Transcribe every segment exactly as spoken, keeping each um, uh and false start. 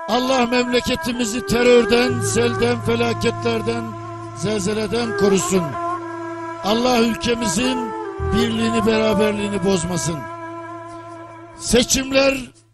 Allah memleketimizi terörden, selden, felaketlerden, zelzeleden korusun. Allah ülkemizin birliğini, beraberliğini bozmasın. Seçimler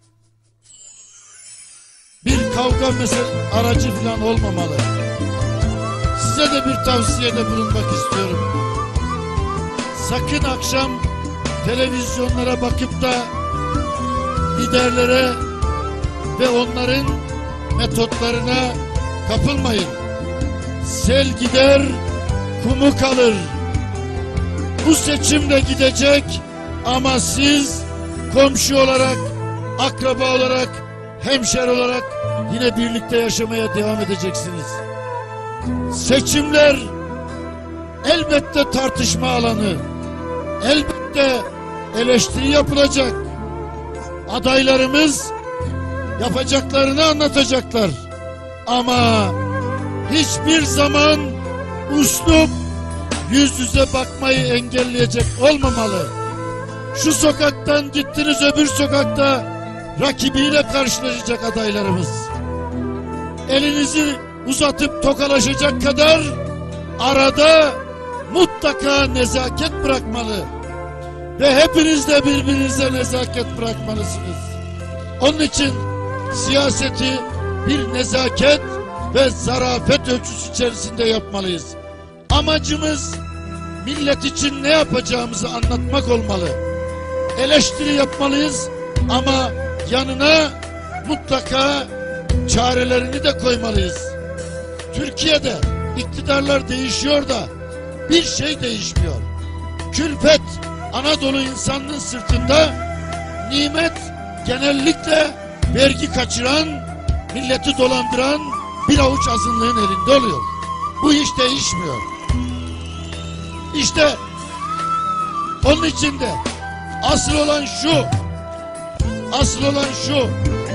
bir kavga mesele aracı falan olmamalı. Size de bir tavsiyede bulunmak istiyorum. Sakın akşam televizyonlara bakıp da liderlere ve onların metotlarına kapılmayın. Sel gider, kumu kalır. Bu seçim de gidecek ama siz komşu olarak, akraba olarak, hemşer olarak yine birlikte yaşamaya devam edeceksiniz. Seçimler elbette tartışma alanı, elbette eleştiri yapılacak. Adaylarımız yapacaklarını anlatacaklar. Ama hiçbir zaman üslup yüz yüze bakmayı engelleyecek olmamalı. Şu sokaktan gittiniz, öbür sokakta rakibiyle karşılaşacak adaylarımız. Elinizi uzatıp tokalaşacak kadar arada mutlaka nezaket bırakmalı. Ve hepiniz de birbirinize nezaket bırakmalısınız. Onun için siyaseti bir nezaket ve zarafet ölçüsü içerisinde yapmalıyız. Amacımız millet için ne yapacağımızı anlatmak olmalı. Eleştiri yapmalıyız ama yanına mutlaka çarelerini de koymalıyız. Türkiye'de iktidarlar değişiyor da bir şey değişmiyor. Külfet Anadolu insanının sırtında, nimet genellikle vergi kaçıran, milleti dolandıran bir avuç azınlığın elinde oluyor. Bu iş değişmiyor. İşte onun için de asıl olan şu, asıl olan şu,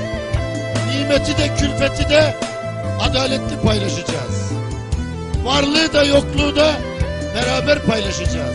nimeti de külfeti de adaletli paylaşacağız. Varlığı da yokluğu da beraber paylaşacağız.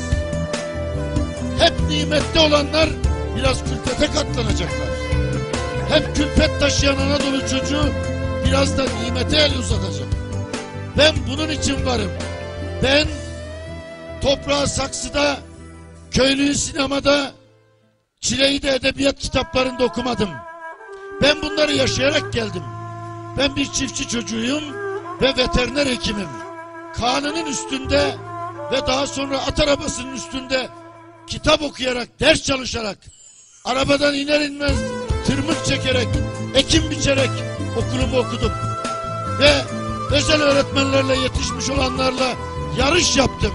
Hep nimette olanlar biraz külfete katlanacaklar. Hep külfet taşıyan Anadolu çocuğu biraz da nimete el uzatacak. Ben bunun için varım. Ben toprağı saksıda, köylüyü sinemada, çileyi de edebiyat kitaplarında okumadım. Ben bunları yaşayarak geldim. Ben bir çiftçi çocuğuyum ve veteriner hekimim. Kanının üstünde ve daha sonra at arabasının üstünde kitap okuyarak, ders çalışarak, arabadan iner inmez tırmık çekerek, ekim biçerek okulumu okudum. Ve özel öğretmenlerle yetişmiş olanlarla yarış yaptım.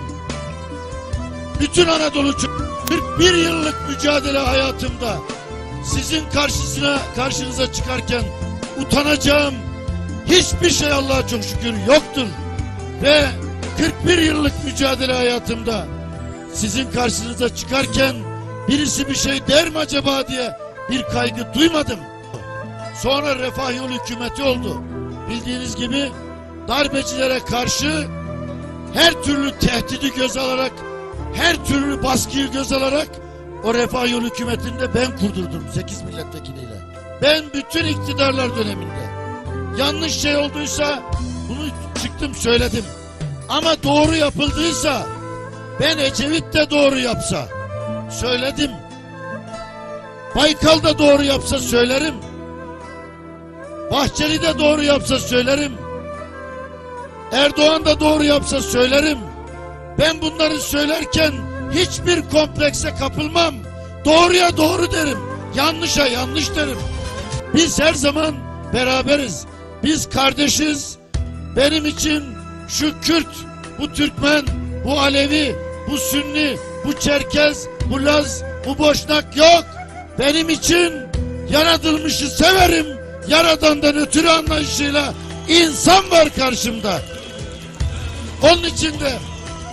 Bütün Anadolu kırk bir yıllık mücadele hayatımda sizin karşısına karşınıza çıkarken utanacağım hiçbir şey Allah'a çok şükür yoktur. Ve kırk bir yıllık mücadele hayatımda sizin karşınıza çıkarken birisi bir şey der mi acaba diye bir kaygı duymadım. Sonra Refah Yolu hükümeti oldu. Bildiğiniz gibi darbecilere karşı her türlü tehdidi göz alarak, her türlü baskıyı göz alarak o Refah Yolu hükümetinde ben kurdurdum sekiz milletvekiliyle. Ben bütün iktidarlar döneminde yanlış şey olduysa bunu çıktım söyledim. Ama doğru yapıldıysa, ben Ecevit de doğru yapsa söyledim. Baykal da doğru yapsa söylerim. Bahçeli de doğru yapsa söylerim. Erdoğan da doğru yapsa söylerim. Ben bunları söylerken hiçbir komplekse kapılmam. Doğruya doğru derim. Yanlışa yanlış derim. Biz her zaman beraberiz. Biz kardeşiz. Benim için şu Kürt, bu Türkmen, bu Alevi, bu Sünni, bu Çerkez, bu Laz, bu Boşnak yok. Benim için yaratılmışı severim. Yaradandan ötürü anlayışıyla insan var karşımda. Onun için de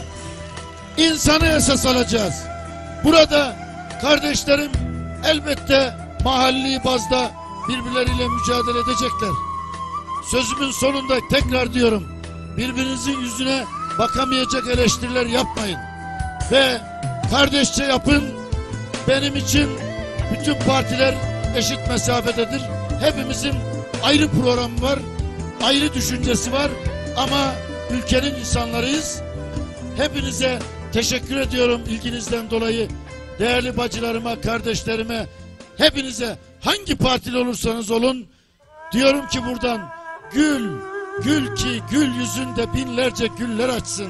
insanı esas alacağız. Burada kardeşlerim elbette mahalli bazda birbirleriyle mücadele edecekler. Sözümün sonunda tekrar diyorum, birbirinizin yüzüne bakamayacak eleştiriler yapmayın. Ve kardeşçe yapın. Benim için bütün partiler eşit mesafededir. Hepimizin ayrı programı var, ayrı düşüncesi var ama ülkenin insanlarıyız. Hepinize teşekkür ediyorum ilginizden dolayı. Değerli bacılarıma, kardeşlerime, hepinize hangi partili olursanız olun diyorum ki buradan gül, gül ki gül yüzünde binlerce güller açsın.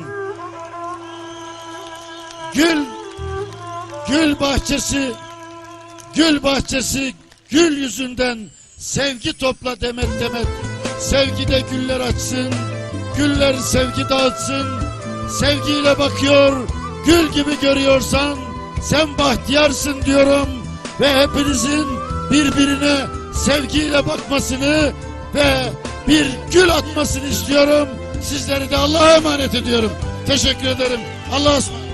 Gül, gül bahçesi, gül bahçesi, gül yüzünden sevgi topla demet demet. Sevgide güller açsın, güller sevgi dağıtsın. Sevgiyle bakıyor, gül gibi görüyorsan sen bahtiyarsın diyorum. Ve hepinizin birbirine sevgiyle bakmasını ve bir gül atmasını istiyorum. Sizleri de Allah'a emanet ediyorum. Teşekkür ederim. Allah'a ısmarladık.